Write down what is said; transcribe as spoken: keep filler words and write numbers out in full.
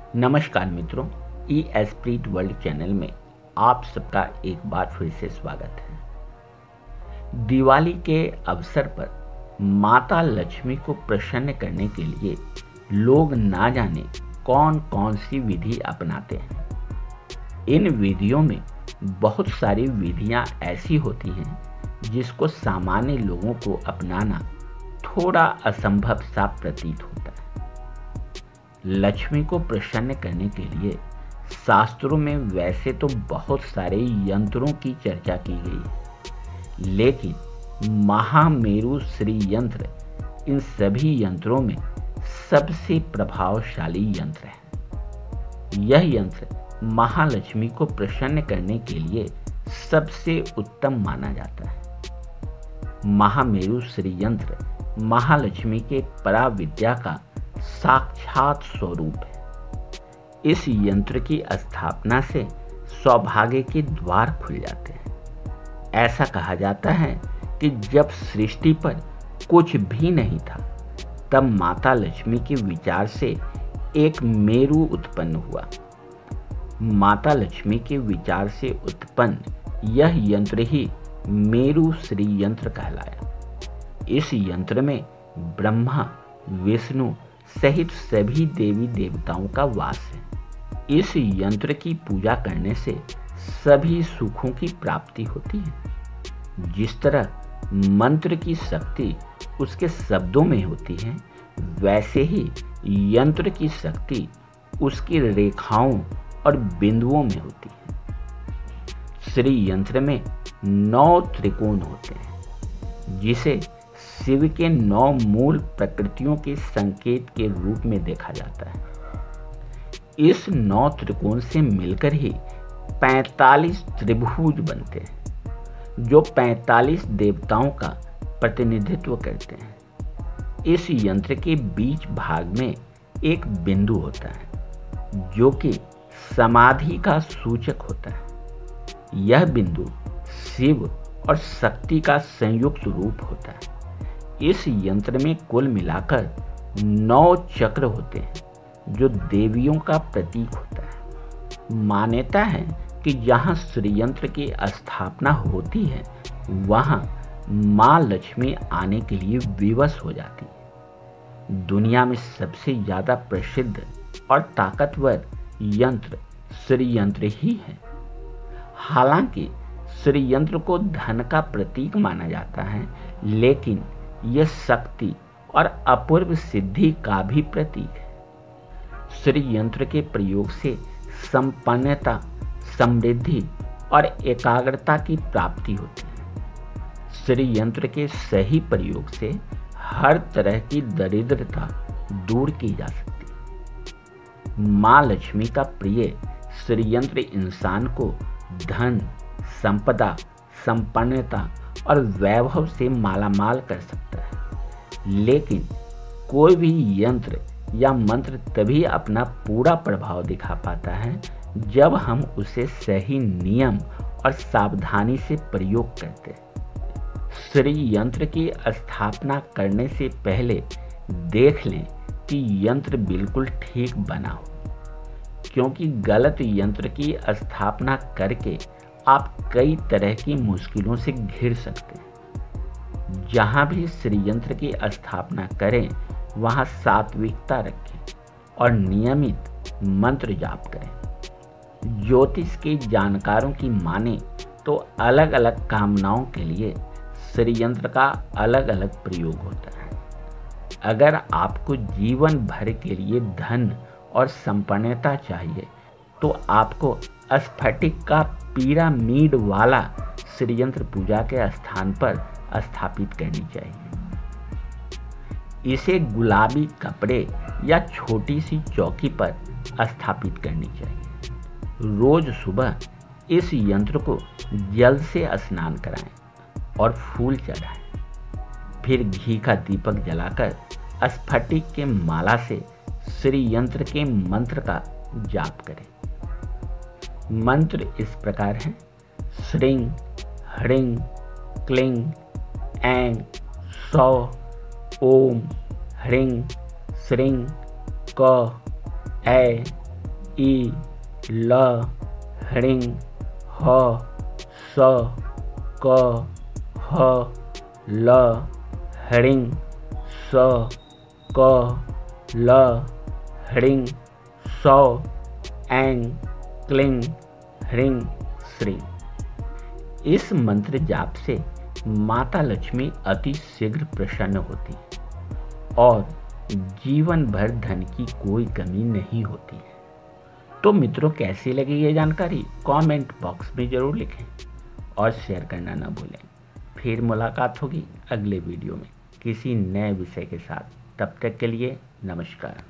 नमस्कार मित्रों, ई Esprit world channel में आप सबका एक बार फिर से स्वागत है। दिवाली के अवसर पर माता लक्ष्मी को प्रसन्न करने के लिए लोग ना जाने कौन कौन सी विधि अपनाते हैं। इन विधियों में बहुत सारी विधियां ऐसी होती हैं जिसको सामान्य लोगों को अपनाना थोड़ा असंभव सा प्रतीत होता है। लक्ष्मी को प्रसन्न करने के लिए शास्त्रों में वैसे तो बहुत सारे यंत्रों की चर्चा की गई है, लेकिन महामेरु श्री यंत्र इन सभी यंत्रों में सबसे प्रभावशाली यंत्र है। यह यंत्र महालक्ष्मी को प्रसन्न करने के लिए सबसे उत्तम माना जाता है। महामेरु श्री यंत्र महालक्ष्मी के पराविद्या का साक्षात स्वरूप है। इस यंत्र की स्थापना से सौभाग्य के द्वार खुल जाते हैं। ऐसा कहा जाता है कि जब सृष्टि पर कुछ भी नहीं था, तब माता लक्ष्मी के विचार से एक मेरु उत्पन्न हुआ। माता लक्ष्मी के विचार से उत्पन्न यह यंत्र ही मेरु श्री यंत्र कहलाया। इस यंत्र में ब्रह्मा, विष्णु सहित सभी देवी देवताओं का वास है। इस यंत्र की पूजा करने से सभी सुखों की प्राप्ति होती है। जिस तरह मंत्र की शक्ति उसके शब्दों में होती है, वैसे ही यंत्र की शक्ति उसकी रेखाओं और बिंदुओं में होती है। श्री यंत्र में नौ त्रिकोण होते हैं, जिसे शिव के नौ मूल प्रकृतियों के संकेत के रूप में देखा जाता है। इस नौ त्रिकोण से मिलकर ही पैंतालीस त्रिभुज बनते हैं, जो पैंतालीस देवताओं का प्रतिनिधित्व करते हैं। इस यंत्र के बीच भाग में एक बिंदु होता है, जो कि समाधि का सूचक होता है। यह बिंदु शिव और शक्ति का संयुक्त रूप होता है। इस यंत्र में कुल मिलाकर नौ चक्र होते हैं, जो देवियों का प्रतीक होता है। मान्यता है कि जहाँ श्रीयंत्र की स्थापना होती है, वहाँ माँ लक्ष्मी आने के लिए विवश हो जाती है। दुनिया में सबसे ज्यादा प्रसिद्ध और ताकतवर यंत्र श्रीयंत्र ही है। हालांकि श्रीयंत्र को धन का प्रतीक माना जाता है, लेकिन यह शक्ति और अपूर्व सिद्धि का भी प्रतीक है। श्री यंत्र के प्रयोग से संपन्नता, समृद्धि और एकाग्रता की प्राप्ति होती है। श्री यंत्र के सही प्रयोग से हर तरह की दरिद्रता दूर की जा सकती है। माँ लक्ष्मी का प्रिय श्री यंत्र इंसान को धन, संपदा, संपन्नता और वैभव से मालामाल कर सकता है। लेकिन कोई भी यंत्र या मंत्र तभी अपना पूरा प्रभाव दिखा पाता है जब हम उसे सही नियम और सावधानी से प्रयोग करते हैं। श्री यंत्र की स्थापना करने से पहले देख लें कि यंत्र बिल्कुल ठीक बना हो, क्योंकि गलत यंत्र की स्थापना करके आप कई तरह की मुश्किलों से घिर सकते हैं। जहां भी श्री यंत्र की स्थापना करें, वहां सात्विकता रखें और नियमित मंत्र जाप करें। ज्योतिष के जानकारों की माने तो अलग अलग कामनाओं के लिए श्री यंत्र का अलग अलग प्रयोग होता है। अगर आपको जीवन भर के लिए धन और संपन्नता चाहिए, तो आपको स्फटिक का पिरामिड वाला श्रीयंत्र पूजा के स्थान पर स्थापित करनी चाहिए। इसे गुलाबी कपड़े या छोटी सी चौकी पर स्थापित करनी चाहिए। रोज सुबह इस यंत्र को जल से स्नान कराएं और फूल चढ़ाएं। फिर घी का दीपक जलाकर स्फटिक के माला से श्री यंत्र के मंत्र का जाप करें। मंत्र इस प्रकार है: श्रीं ह्रीं क्लीं ऐं सौः ओम ह्रीं श्रीं क ऐ ई ल हृंग ह स क ह ल हृंग स क ल हृंग सौ ऐं क्लीं ह्रीं श्रीं। इस मंत्र जाप से माता लक्ष्मी अति शीघ्र प्रसन्न होती है और जीवन भर धन की कोई कमी नहीं होती है। तो मित्रों, कैसी लगी ये जानकारी कमेंट बॉक्स में जरूर लिखें और शेयर करना ना भूलें। फिर मुलाकात होगी अगले वीडियो में किसी नए विषय के साथ। तब तक के लिए नमस्कार।